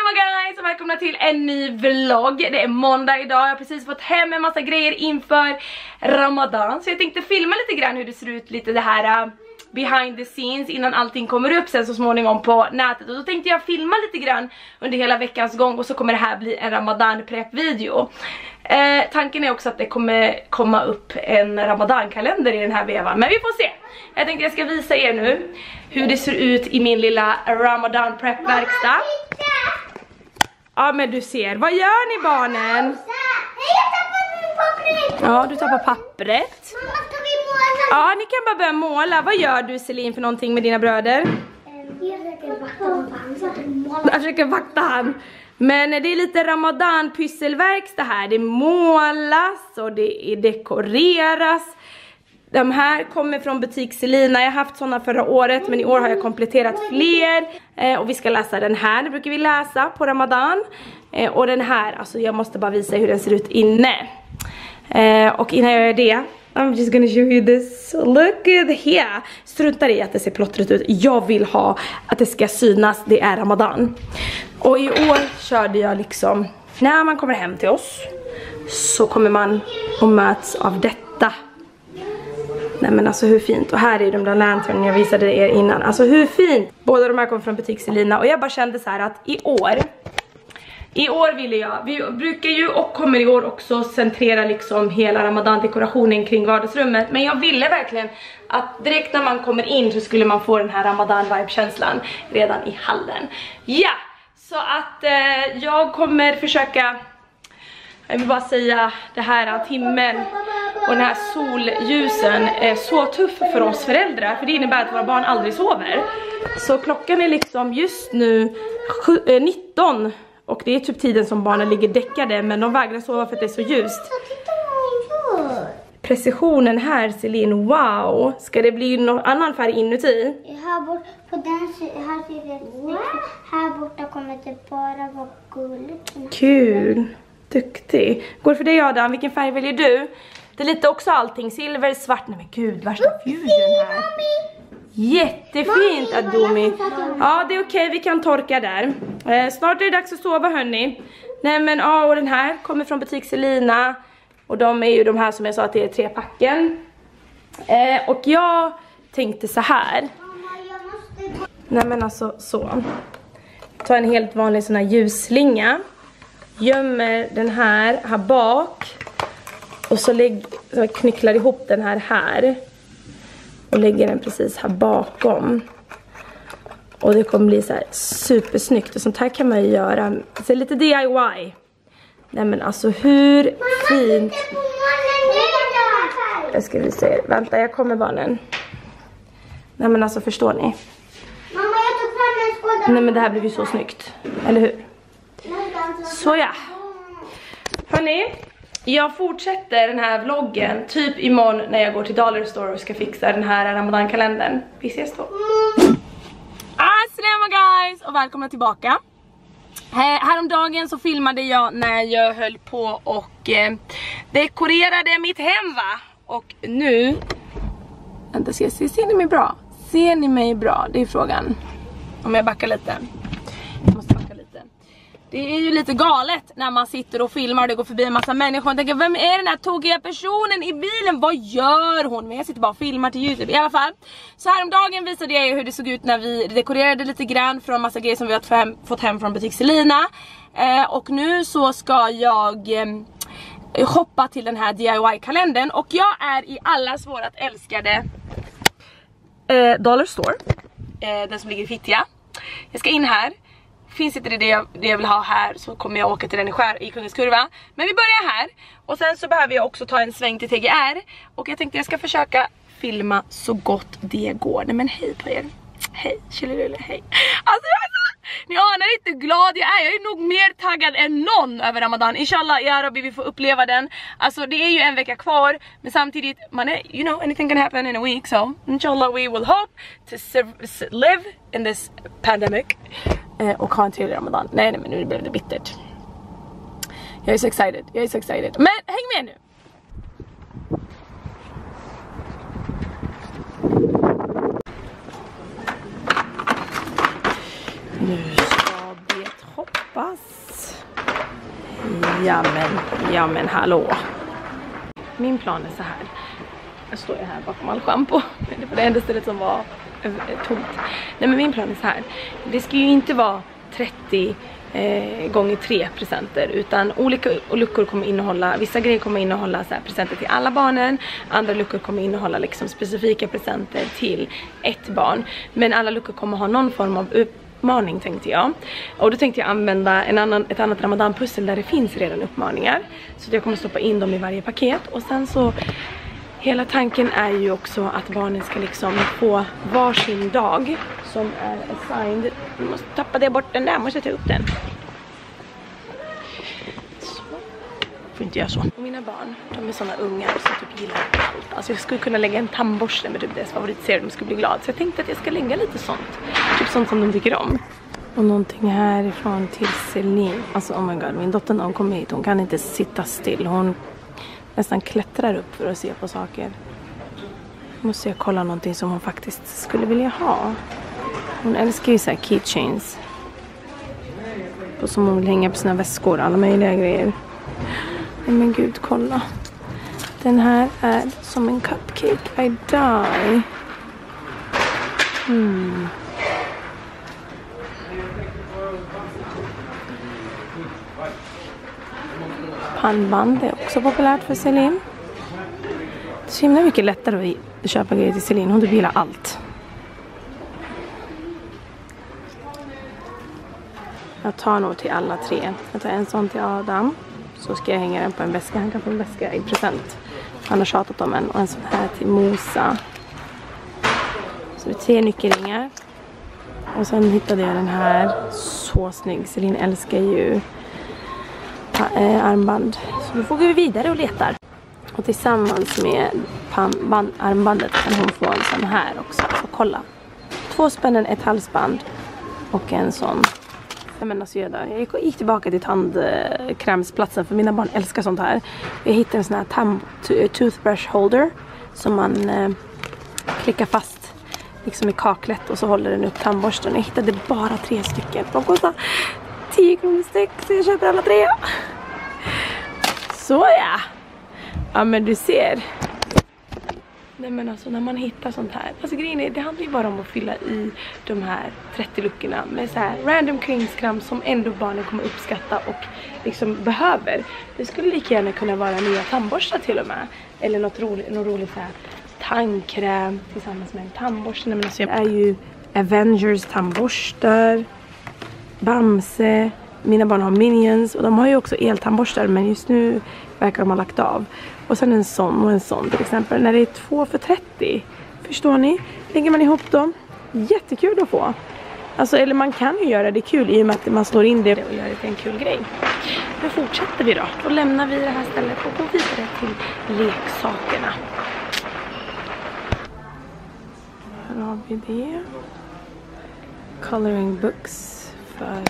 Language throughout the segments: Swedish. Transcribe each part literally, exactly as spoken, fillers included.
Assalamu guys och välkomna till en ny vlogg. Det är måndag idag, jag har precis fått hem en massa grejer inför Ramadan. Så jag tänkte filma lite grann hur det ser ut, lite det här uh, behind the scenes innan allting kommer upp sen så småningom på nätet. Och då tänkte jag filma lite grann under hela veckans gång och så kommer det här bli en Ramadan prep video. Eh, tanken är också att det kommer komma upp en Ramadan-kalender i den här vevan, men vi får se. Jag tänkte jag ska visa er nu hur det ser ut i min lilla Ramadan prep-verkstad. Ja, men du ser. Vad gör ni barnen? Ja, du tappar pappret. Ja, ni kan bara börja måla. Vad gör du, Celine, för någonting med dina bröder? Jag försöker vakta han. Men det är lite Ramadan pysselverkstad här. Det målas och det dekoreras. De här kommer från butik Selina. Jag har haft sådana förra året, men i år har jag kompletterat fler. Eh, och vi ska läsa den här. Det brukar vi läsa på Ramadan. Eh, och den här, alltså jag måste bara visa hur den ser ut inne. Eh, och innan jag gör det, I'm just gonna show you this. Look at here. Struntar i att det ser plottrigt ut. Jag vill ha att det ska synas. Det är Ramadan. Och i år körde jag liksom, när man kommer hem till oss så kommer man och möts av detta. Nej men alltså hur fint. Och här är de där lanternen jag visade er innan. Alltså hur fint. Båda de här kommer från butik Selina. Och jag bara kände så här att i år I år ville jag, vi brukar ju och kommer i år också centrera liksom hela Ramadan-dekorationen kring vardagsrummet. Men jag ville verkligen att direkt när man kommer in så skulle man få den här Ramadan-vibe-känslan redan i hallen. Ja, så att eh, jag kommer försöka, jag vill bara säga det här att himlen och den här solljusen är så tuff för oss föräldrar. För det innebär att våra barn aldrig sover. Så klockan är liksom just nu nitton. Och det är typ tiden som barnen ligger däckade. Men de vägrar sova för att det är så ljust. Precisionen här, Celine, wow. Ska det bli någon annan färg inuti? Här bort, på den här sidan, här borta kommer det bara vara guld. Kul, duktig. Går för dig, Adam, vilken färg väljer du? Det är lite också allting, silver, svart. Nej men gud, värsta fusion här. Jättefint, Adomi. Ja, det är okej, vi kan torka där. eh, Snart är det dags att sova, hörni. Nej men, ja, och den här kommer från butik Selina. Och de är ju de här som jag sa att det är tre packen. eh, Och jag tänkte så här. Nej men alltså, så ta en helt vanlig sån här ljusslinga. Gömmer den här här bak. Och så, lägg, så knycklar ihop den här här. Och lägger den precis här bakom. Och det kommer bli så här supersnyggt. Och sånt här kan man ju göra. Så lite D I Y. Nej men alltså hur fint. Jag ska visa er. Vänta, jag kommer barnen. Nej men alltså förstår ni? Mamma, jag tog fram en skål. Nej men det här blir ju så snyggt. Eller hur? Så ja. Hörrni. Jag fortsätter den här vloggen typ imorgon när jag går till Dollar Store och ska fixa den här Ramadan-kalendern. Vi ses då. Assalamu guys och välkomna tillbaka. Här, häromdagen så filmade jag när jag höll på och eh, dekorerade mitt hem, va? Och nu, vänta, ser, ser, ser ni mig bra? Ser ni mig bra? Det är frågan. Om jag backar lite. Jag måste backa lite. Det är ju lite galet när man sitter och filmar och det går förbi en massa människor och tänker, vem är den här tokiga personen i bilen? Vad gör hon? Men jag sitter bara och filmar till YouTube. I alla fall, så häromdagen visade jag hur det såg ut när vi dekorerade lite grann från massa grejer som vi har fått hem, fått hem från butik Selina. eh, Och nu så ska jag eh, hoppa till den här D I Y-kalendern. Och jag är i allas vårat älskade eh, Dollar Store, eh, den som ligger i Fittja. Jag ska in här. Finns inte det jag, det jag vill ha här så kommer jag åka till den i, skär, i Kungens Kurva. Men vi börjar här. Och sen så behöver jag också ta en sväng till T G R. Och jag tänkte jag ska försöka filma så gott det går. Nej men hej på er. Hej, tjolilulle, hej. Alltså jag är så, ni anar inte hur glad jag är. Jag är nog mer taggad än någon över Ramadan. Inshallah, ja Rabbi, vi får uppleva den. Alltså det är ju en vecka kvar. Men samtidigt, man är, you know, anything can happen in a week. So, inshallah we will hope to live in this pandemic. Eh, och ha en trevlig Ramadan. Nej, nej, men nu blev det bittert. Jag är så excited, jag är så excited. Men häng med nu. Nu ska det hoppas. Ja men, ja men hallå. Min plan är så här. Jag står ju här bakom all shampoo. Det var det enda stället som var tomt. Nej men min plan är så här. Det ska ju inte vara trettio eh, gånger tre presenter. Utan olika luckor kommer innehålla. Vissa grejer kommer innehålla så här, presenter till alla barnen. Andra luckor kommer innehålla liksom specifika presenter till ett barn. Men alla luckor kommer ha någon form av uppmaning tänkte jag. Och då tänkte jag använda en annan, ett annat ramadanpussel där det finns redan uppmaningar. Så jag kommer stoppa in dem i varje paket. Och sen så hela tanken är ju också att barnen ska liksom få varsin dag som är assigned. Jag måste tappa det bort den där, måste jag ta upp den. Så. Får inte göra så. Och mina barn, de är sådana ungar som typ gillar allt. Alltså jag skulle kunna lägga en tandborste med typ deras favoritserie, de skulle bli glada. Så jag tänkte att jag ska lägga lite sånt. Typ sånt som de tycker om. Och någonting härifrån till Celine. Alltså oh my god, min dotter när hon kommer hit, hon kan inte sitta still. Hon nästan klättrar upp för att se på saker. Måste jag kolla någonting som hon faktiskt skulle vilja ha. Hon älskar ju så här keychains. Och som hon vill hänga på sina väskor, alla möjliga grejer. Nej men gud, kolla. Den här är som en cupcake. I die. Hmm. Pannband är också populärt för Celine. Det är så himla mycket lättare att köpa grejer till Celine. Hon gillar allt. Jag tar nog till alla tre. Jag tar en sån till Adam. Så ska jag hänga den på en väska. Han kan få en väska i present. Han har tjatat om en. Och en sån här till Mosa. Så det är tre nyckelringar. Och sen hittade jag den här. Så snygg. Celine älskar ju armband. Så nu får vi vidare och letar. Och tillsammans med band, armbandet kan hon få en sån här också. Så kolla. Två spännen, ett halsband. Och en sån. Men alltså jag, jag gick tillbaka till tandkrämsplatsen. För mina barn älskar sånt här. Jag hittade en sån här tam, toothbrush holder. Som man eh, klickar fast. Liksom i kaklet. Och så håller den upp tandborsten. Jag hittade bara tre stycken. De kostar tio kronor styck, så jag köper alla tre. Så ja. Ja men du ser. Nej men alltså när man hittar sånt här. Alltså grejen är, det handlar ju bara om att fylla i de här trettio luckorna med så här random kringskram som ändå barnen kommer uppskatta och liksom behöver. Det skulle lika gärna kunna vara nya tandborstar till och med. Eller något roligt, något roligt så här tandkräm tillsammans med en tandborste. Nej men alltså jag är ju Avengers tandborstar. Bamse. Mina barn har Minions. Och de har ju också eltandborstar. Men just nu verkar de ha lagt av. Och sen en sån och en sån till exempel. När det är två för trettio. Förstår ni? Lägger man ihop dem. Jättekul att få. Alltså, eller man kan ju göra det kul i och med att man slår in det och gör det till en kul grej. Nu fortsätter vi då. Då lämnar vi det här stället och går vidare till leksakerna. Här har vi det. Coloring books. För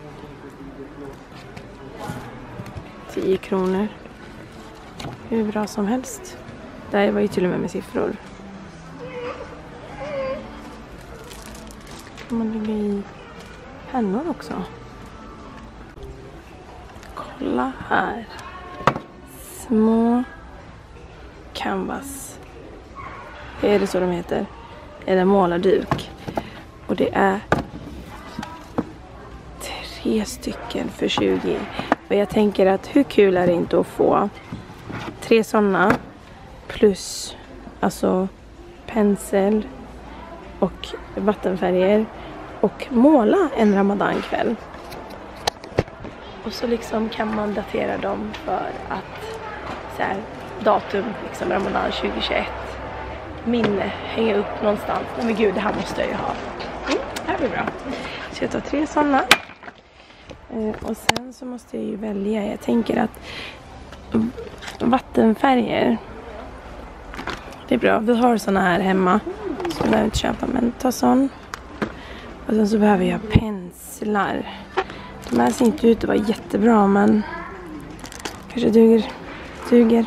tio kronor. Hur bra som helst. Det här var ju till och med med siffror. Kan man lägga i pennor också. Kolla här. Små canvas. Är det så de heter? Eller målarduk. Och det är tre stycken för tjugo. Och jag tänker att hur kul är det inte att få tre sådana plus alltså pensel och vattenfärger och måla en ramadankväll. Och så liksom kan man datera dem för att så här, datum liksom ramadan tjugo tjugoett, minne, hänga upp någonstans. Men gud, det här måste jag ju ha. Mm, det här blir bra. Så jag tar tre sådana. Och sen så måste jag ju välja. Jag tänker att vattenfärger, det är bra. Vi har såna här hemma. Så jag behöver inte köpa, men ta sån. Och sen så behöver jag penslar. De här ser inte ut att vara jättebra, men kanske duger. duger.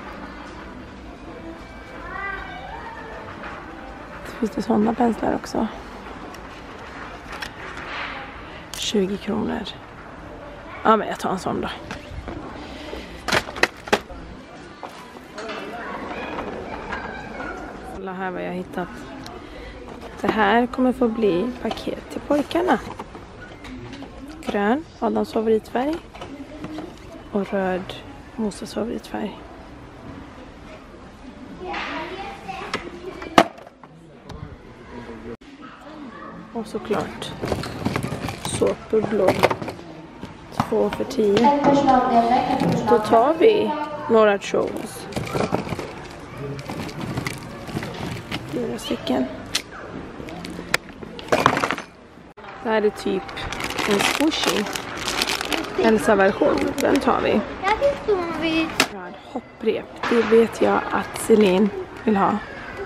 Så finns det sådana penslar också. tjugo kronor. Ja, men jag tar en sån då. Kolla här vad jag har hittat. Det här kommer få bli paket till pojkarna. Grön, Adams favoritfärg. Och röd, Moses favoritfärg. Och såklart såpbubblor. Två för tio. Då tar vi några trolls. Fyra stycken. Det här är typ en squishy. Elsa-version. Den tar vi. Hopprep. Det vet jag att Celine vill ha.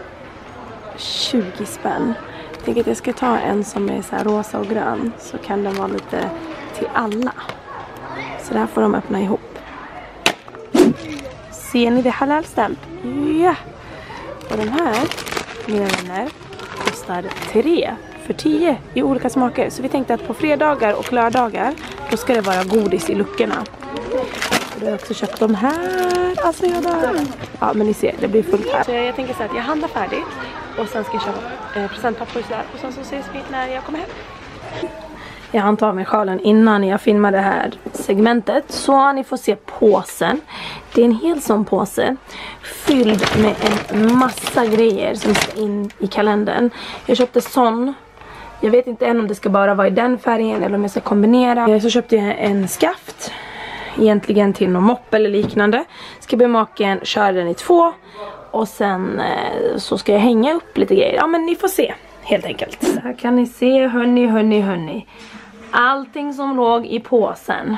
tjugo spänn. Jag tänker att jag ska ta en som är så här rosa och grön. Så kan den vara lite till alla. Så där får de öppna ihop. Ser ni det halal-stämt? Ja! Och den här, mina vänner, kostar tre för tio i olika smaker. Så vi tänkte att på fredagar och lördagar då ska det vara godis i luckorna. Och då har jag också köpt de här. Alltså jag dör. Ja, men ni ser, det blir fullt här. Så jag, jag tänker så att jag handlar färdigt. Och sen ska jag köpa eh, presentpapper och sådär. Och sen så ses vi när jag kommer hem. Jag antar mig sjalen innan jag filmar det här segmentet. Så ni får se påsen. Det är en hel sån påse. Fylld med en massa grejer som ska in i kalendern. Jag köpte sån. Jag vet inte än om det ska bara vara i den färgen eller om jag ska kombinera. Så köpte jag en skaft. Egentligen till någon mopp eller liknande. Ska be maken köra den i två. Och sen eh, så ska jag hänga upp lite grejer. Ja, men ni får se helt enkelt. Så här kan ni se, hörni, hörni, hörni. Allting som låg i påsen.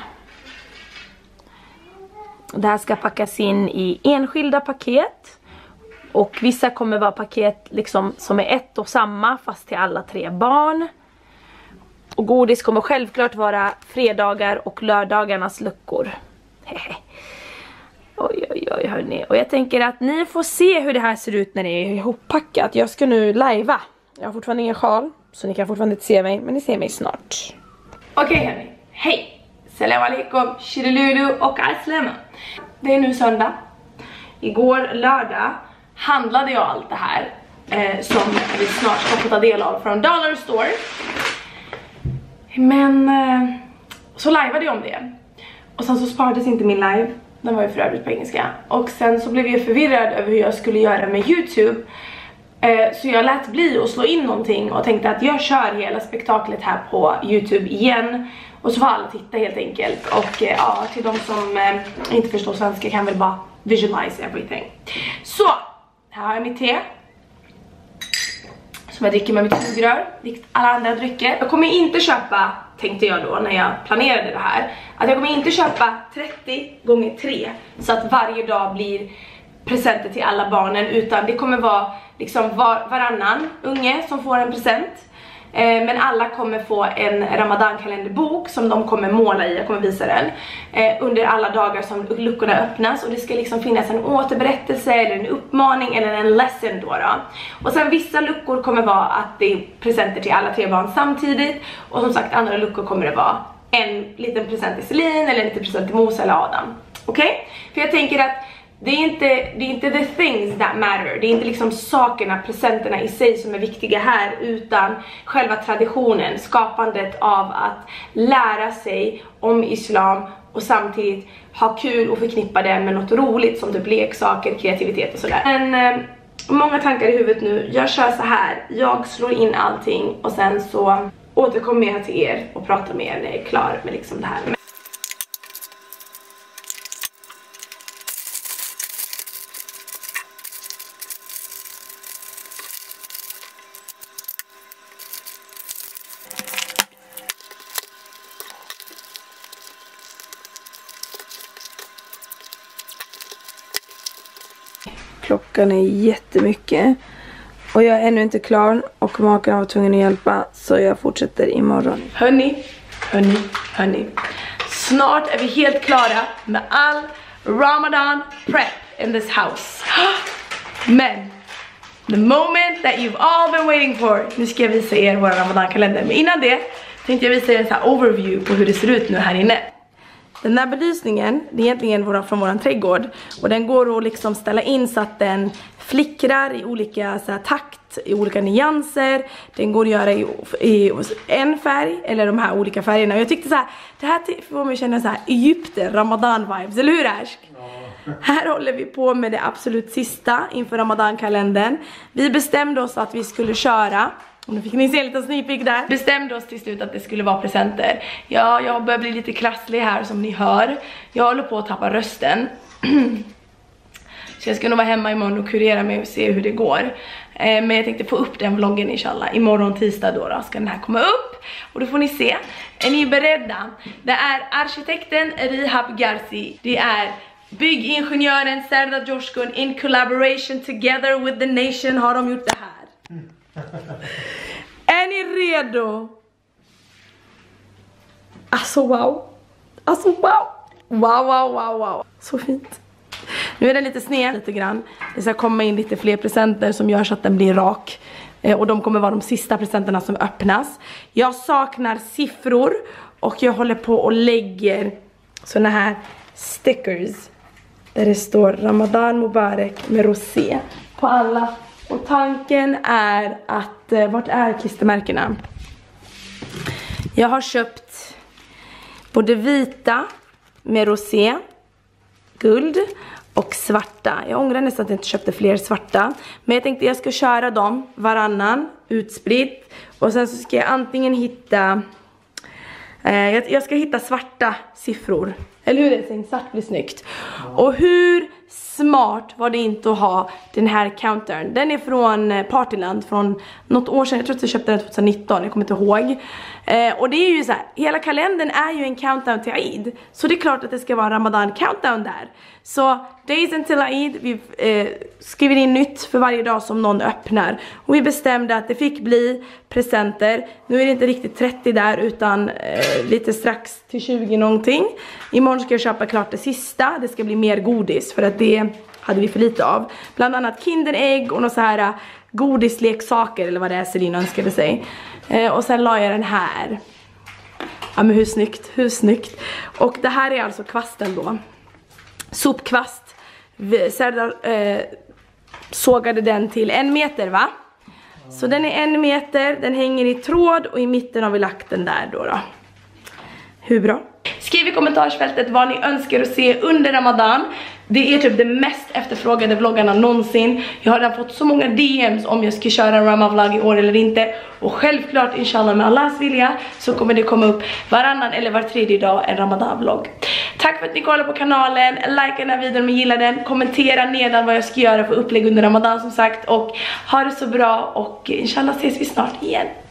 Det här ska packas in i enskilda paket. Och vissa kommer vara paket liksom som är ett och samma fast till alla tre barn. Och godis kommer självklart vara fredagar och lördagarnas luckor. Hehe. Oj, oj, oj, hörni. Och jag tänker att ni får se hur det här ser ut när det är ihoppackat. Jag ska nu livea. Jag har fortfarande ingen sjal, så ni kan fortfarande inte se mig, men ni ser mig snart. Okej, okay, hörni. Hej! Salam alaikum, shirilulu och aslama. Det är nu söndag. Igår lördag handlade jag allt det här eh, som vi snart ska få ta del av från Dollar Store. Men eh, så liveade jag om det. Och sen så sparades inte min live. Den var ju för övrigt på engelska. Och sen så blev jag förvirrad över hur jag skulle göra med YouTube. Eh, så jag lät bli att slå in någonting och tänkte att jag kör hela spektaklet här på YouTube igen. Och så får alla titta helt enkelt. Och eh, ja, till de som eh, inte förstår svenska kan väl bara visualize everything. Så, här har jag mitt te. Som jag dricker med mitt sugrör, likt alla andra drycker. Jag kommer inte köpa, tänkte jag då när jag planerade det här, att jag kommer inte köpa trettio gånger tre så att varje dag blir presenter till alla barnen, utan det kommer vara liksom var, varannan unge som får en present. Eh, men alla kommer få en Ramadan-kalenderbok som de kommer måla i, jag kommer visa den, eh, under alla dagar som luckorna öppnas. Och det ska liksom finnas en återberättelse eller en uppmaning eller en lesson då, då. Och sen vissa luckor kommer vara att det är presenter till alla tre barn samtidigt. Och som sagt, andra luckor kommer det vara en liten present till Celine eller en liten present till Mose eller Adam. Okej? Okay? För jag tänker att Det är, inte, det är inte the things that matter. Det är inte liksom sakerna, presenterna i sig som är viktiga här, utan själva traditionen, skapandet av att lära sig om islam och samtidigt ha kul och förknippa det med något roligt som typ leksaker, kreativitet och sådär. Men eh, många tankar i huvudet nu. Jag kör så här. Jag slår in allting och sen så återkommer jag till er och pratar med er när jag är klar med liksom det här. Klockan är jättemycket och jag är ännu inte klar och maken var tvungen att hjälpa, så jag fortsätter imorgon. Hörni, hörni, hörni. Snart är vi helt klara med all Ramadan prep in this house. Men the moment that you've all been waiting for. Nu ska jag visa er våra Ramadan-kalender. Men innan det tänkte jag visa er en sån här overview på hur det ser ut nu här inne. Den där belysningen, det är egentligen våra, från våran trädgård. Och den går att liksom ställa in så att den flickrar i olika så här, takt, i olika nyanser. Den går att göra i, i en färg, eller de här olika färgerna. Och jag tyckte så här, det här får mig känna så här Egypten, Ramadan-vibes, eller hur Ashk? Ja. Här håller vi på med det absolut sista inför Ramadan-kalendern. Vi bestämde oss att vi skulle köra. Och nu fick ni se en liten sneak där. Bestämde oss till slut att det skulle vara presenter. Ja, jag börjar bli lite krasslig här som ni hör. Jag håller på att tappa rösten. Så jag ska nog vara hemma imorgon och kurera mig och se hur det går. eh, Men jag tänkte få upp den vloggen inshallah. Imorgon tisdag då, då ska den här komma upp. Och då får ni se. Är ni beredda? Det är arkitekten Rihab Garzi. Det är byggingenjören Serdar Coşkun. In collaboration together with the nation har de gjort det här. Är ni redo? Alltså wow. Alltså wow. Wow, wow, wow, wow. Så fint. Nu är den lite sned lite grann. Det ska komma in lite fler presenter som gör så att den blir rak. eh, Och de kommer vara de sista presenterna som öppnas. Jag saknar siffror. Och jag håller på och lägger såna här stickers där det står Ramadan Mubarak med rosé på alla. Och tanken är att, eh, vart är klistermärkena? Jag har köpt både vita med rosé, guld och svarta. Jag ångrar nästan att jag inte köpte fler svarta. Men jag tänkte jag ska köra dem varannan utspritt. Och sen så ska jag antingen hitta, eh, jag, jag ska hitta svarta siffror. Eller hur det är? Svart blir snyggt. Och hur smart var det inte att ha den här countern. Den är från Partyland från något år sedan. Jag tror att jag köpte den tjugonitton, jag kommer inte ihåg. eh, Och det är ju så här, hela kalendern är ju en countdown till Eid. Så det är klart att det ska vara Ramadan countdown där. Så days until Eid, vi eh, skriver in nytt för varje dag som någon öppnar. Och vi bestämde att det fick bli presenter. Nu är det inte riktigt trettio där utan eh, lite strax till tjugo någonting. Imorgon ska jag köpa klart det sista. Det ska bli mer godis för att det hade vi för lite av. Bland annat Kinderägg och något så här godisleksaker eller vad det är Selina önskade sig. Eh, och sen la jag den här. Ja men hur snyggt, hur snyggt. Och det här är alltså kvasten då. Sopkvast. Serdar eh, sågade den till en meter va? Så den är en meter, den hänger i tråd och i mitten har vi lagt den där då då. Hur bra? Skriv i kommentarsfältet vad ni önskar att se under Ramadan. Det är typ det mest efterfrågade vloggarna någonsin. Jag har redan fått så många D Ms om jag ska köra en Ramadan-vlogg i år eller inte. Och självklart, inshallah med Allahs vilja, så kommer det komma upp varannan eller var tredje dag en Ramadan-vlogg. Tack för att ni kollar på kanalen. Like den här videon om ni gillar den. Kommentera nedan vad jag ska göra för upplägg under Ramadan som sagt. Och ha det så bra och inshallah ses vi snart igen.